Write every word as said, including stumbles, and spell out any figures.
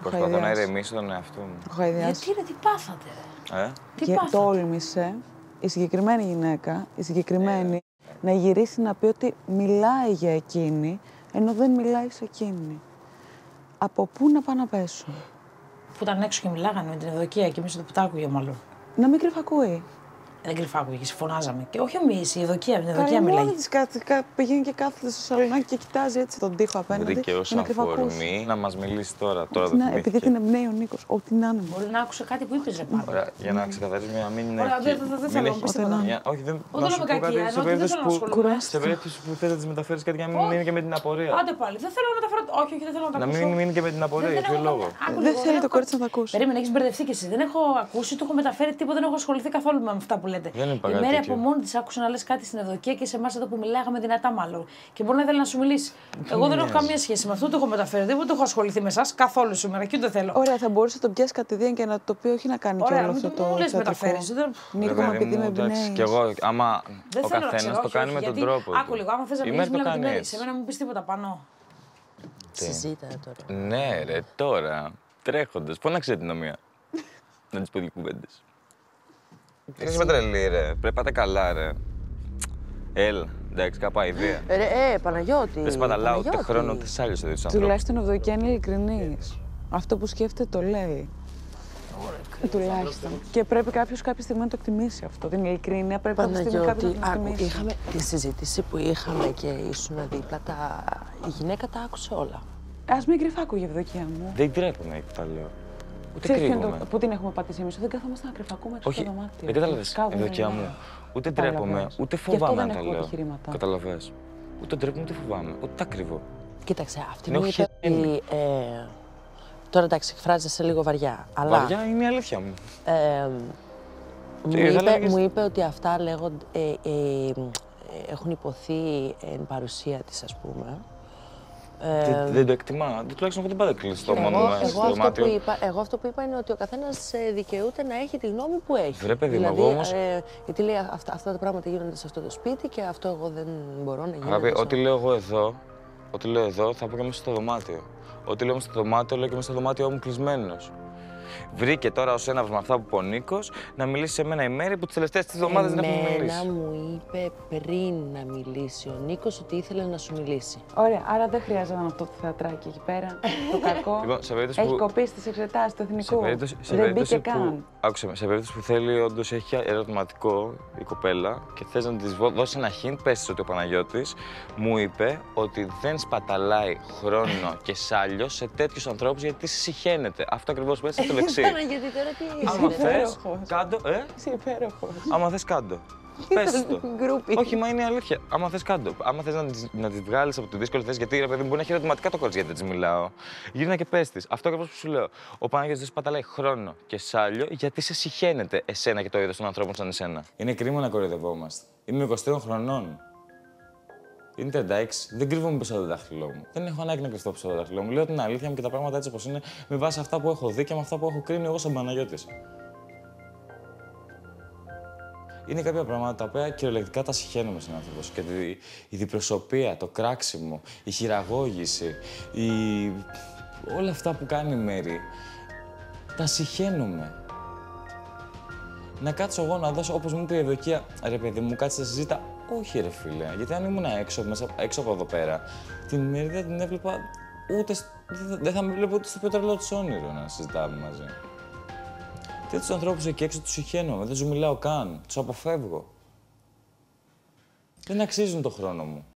Προσπαθώ να ηρεμήσω τον εαυτό μου. Γιατί ρε, τι πάθατε ρε. Ε? Τι Και πάθατε. τόλμησε η συγκεκριμένη γυναίκα, η συγκεκριμένη, να γυρίσει να πει ότι μιλάει για εκείνη, ενώ δεν μιλάει σε εκείνη. Από πού να πάνε να πέσουν? Που ήταν έξω και μιλάγανε με την Ευδοκία και εμείς το που τα άκουγε μάλλον. Να μην κρυφακούει. Δεν κρυφάκουγε και φωνάζαμε. Και όχι εμείς, η Ευδοκία, με την Ευδοκία Καλή μιλάει. μόνη της κα- κα- πηγαίνει και κάθεται στο σαλονάκι και κοιτάζει έτσι τον τοίχο απέναντι. Βρήκε ως για να κρυφακούσει. αφορμή να μας μιλήσει τώρα. Τώρα Ό,τι το να- επειδή την εμπνέει ο Νίκος, ό,τι να είναι. Μπορεί να άκουσε κάτι που είπες ρε πάνω. Ωραία, για να ξεκαθαρίσουμε, να μην είναι. Ωραία, εκεί. δεν- δεν- δεν Μην θέλω να έχει- πεις τίποτα. Μια- Όχι, δεν Όχι, να δεν σου είμαι πω κακή, κάτι ενώ σε ότι δεν περίπτωση θέλω να που- ασχολούμαι. σε περίπτωση που θέλετε να της μεταφέρεις κάτι για να μην Όχι. μείνει και με την απορία. Άντε πάλι, δεν θέλω να μεταφέρω. Όχι, όχι, δεν θέλω να τα Να ακούσω. μην μείνει και με την απορία, Δεν- για δεν ποιο έχω- λόγο. άκου Δεν λίγο, θέλει το έχω- κορίτσι να τα ακούσει. Περίμενε, έχεις μπερδευτεί κι εσύ. Δεν έχω ακούσει, του έχω μεταφέρει τίποτα, δεν έχω ασχοληθεί καθόλου με αυτά που λέτε. Δεν είπα Η κάτι Μέρη τέτοιο. από μόνη τη άκουσε να λες κάτι στην Ευδοκία και σε εμάς εδώ που μιλάγαμε δυνατά μάλλον. Και μπορεί να ήθελε να σου μιλήσει. Εγώ δεν έχω καμία σχέση με αυτό, το έχω μεταφέρει. Δεν έχω ασχοληθεί με εσάς καθόλου σήμερα και ούτε θέλω. Ωραία, θα μπορούσε να τον πιάσει κατηδίαν και να το πει, όχι να κάνει και Ωραία, όλο μην αυτό μου το λες θεατρικό. μεταφέρεις, δεν- Νίκο, Ρε μα παιδί επειδή μου, με εντάξει, εμπνέεις. κι εγώ, άμα Δεν ο θέλω να καθένας ξέρω, το όχι, κάνει όχι, με τον γιατί- τρόπο του. Άκου λίγο, άμα θες να Η μιλήσεις, Μέρη το μιλάμε με την κάνει Μέρη. έτσι. Σε μένα μην πεις τίποτα πάνω. Συζήτα τώρα. Ναι, ρε, τώρα, τρέχοντας, φώναξε την ομοία. Να της πω δύο κουβέντες. Είσαι με τρελή, ρε. Πρέπει να πάτε καλά, ρε. Έλα, εντάξει, κάπου ιδέα. Ρε, ε, Παναγιώτη. Δεν σπαταλάω ούτε Παναγιώτη. χρόνο ούτε σάλιο σε τέτοιους ανθρώπους. Τουλάχιστον ο Ευδοκία είναι ειλικρινής. Αυτό που σκέφτεται το λέει. Ε, Τουλάχιστον. Και πρέπει κάποιο κάποια στιγμή να το εκτιμήσει αυτό. Την ειλικρίνεια πρέπει κάποια στιγμή κάποιο Παναγιώτη, να το άκου, εκτιμήσει. είχαμε τη συζήτηση που είχαμε και ήσουν δίπλα, τα... η γυναίκα τα άκουσε όλα. Α μην κρυφάκουγε, Ευδοκία μου. Δεν τρέπομαι, τα λέω. Ούτε Ξέρεις ποιο είναι κρύβομαι. το- Πού την έχουμε πατήσει εμείς? Δεν καθόμαστε να κρυφακούμε έξω Όχι, στο δωμάτιο. δεν κατάλαβες, Σκάβουμε Ευδοκία δηλαδή. μου. Ούτε Κατάλαβες. τρέπομαι, ούτε Γι' αυτό φοβάμαι δεν να τα έχουμε λέω. επιχειρήματα. Καταλαβες. Ούτε τρέπομαι, ούτε φοβάμαι. Ούτε τα κρύβω. Κοίταξε, αυτή Είναι μου είπε οχυμένη. ότι. Ε, τώρα εντάξει, εκφράζεσαι λίγο βαριά. Αλλά Βαριά είναι η αλήθεια μου. ε, μου, Τι, θα είπε, λέγες- μου είπε ότι αυτά λέγονται, ε, ε, ε, έχουν υποθεί εν παρουσία της, ας πούμε. Δεν- Δεν το εκτιμά. Δεν- Τουλάχιστον εγώ δεν πάω κλειστό μόνο Εγώ, μέσα εγώ, στο αυτό που δωμάτιο. είπα, εγώ αυτό που είπα είναι ότι ο καθένας ε, δικαιούται να έχει τη γνώμη που έχει. Βρε, παιδί μου, δηλαδή, εγώ όμως- ε, γιατί λέει αυτά, αυτά τα πράγματα γίνονται σε αυτό το σπίτι και αυτό εγώ δεν μπορώ να γίνω. Αγάπη, ό,τι λέω εγώ εδώ, ό,τι λέω εδώ θα πω και μέσα στο δωμάτιο. Ό,τι λέω μέσα στο δωμάτιο, λέω και μέσα στο δωμάτιό μου κλεισμένος. Βρήκε τώρα ως ένα με αυτά που είπε ο Νίκος να μιλήσει σε μένα η Μέρη που τις τελευταίες τις εβδομάδες δεν έχουμε Εμένα μιλήσει. μου είπε πριν να μιλήσει ο Νίκος ότι ήθελε να σου μιλήσει. Ωραία, άρα δεν χρειάζεται αυτό το θεατράκι εκεί πέρα. Το κακό. Λοιπόν, σε περίπτωση Έχει που- κοπεί στις εξετάσεις του Σε εθνικού. περίπτωση, σε Δεν περίπτωση μπήκε που, καν. άκουσε με, σε περίπτωση που θέλει όντως έχει ερωτηματικό η κοπέλα και θες να της βο- δώσει ένα hint, πες της ότι ο Παναγιώτης μου είπε ότι δεν σπαταλάει χρόνο και σάλιο σε τέτοιους ανθρώπους γιατί συχαίνεται. Αυτό ακριβώς πες το λεξί. Παναγιώτη, τώρα τι Άμα είσαι. θες, υπέροχος. κάντο, ε, Είσαι υπέροχος. άμα θες κάντο. Πες το. Γκρούπι. Όχι, μα είναι η αλήθεια. Άμα θες κάντο. Άμα θες να τις, να τις βγάλεις από τη δύσκολη θέση, γιατί ρε παιδί μου μπορεί να έχει ερωτηματικά το κορίτσι γιατί δεν της μιλάω. Γύρνα και πες της. Αυτό ακριβώς που σου λέω. Ο Παναγιώτης δεν σπαταλάει χρόνο και σάλιο γιατί σε συχαίνεται εσένα και το είδος των ανθρώπων σαν εσένα. Είναι κρίμα να κοροϊδευόμαστε. Είμαι είκοσι τρία χρονών. Είναι τριάντα έξι. Δεν κρύβομαι πίσω από το δάχτυλό μου. Δεν έχω ανάγκη να κρυφτώ πίσω από το δάχτυλό μου. Λέω την αλήθεια μου και τα πράγματα έτσι όπως είναι με βάση αυτά που έχω δει και με αυτά που έχω κρίνει εγώ σαν Παναγιώτης. Είναι κάποια πράγματα τα οποία κυριολεκτικά τα συχαίνομαι στον άνθρωπο. Και τη- η διπροσωπεία, το κράξιμο, η χειραγώγηση, η... όλα αυτά που κάνει η Μέρη, τα συχαίνομαι. Να κάτσω εγώ να δώσω, όπως μου είπε η Ευδοκία, ρε παιδί μου, κάτσε να συζήτα. Όχι, ρε φίλε, γιατί αν ήμουν έξω, μέσα, έξω από εδώ πέρα, την Μέρη δεν την έβλεπα ούτε. σ- Δεν δεν θα με βλέπω ούτε στο πιο τρελό της όνειρο να συζητάμε μαζί. Τέτοιους ανθρώπους εκεί έξω τους συχαίνομαι, δεν τους μιλάω καν, τους αποφεύγω. Δεν αξίζουν το χρόνο μου.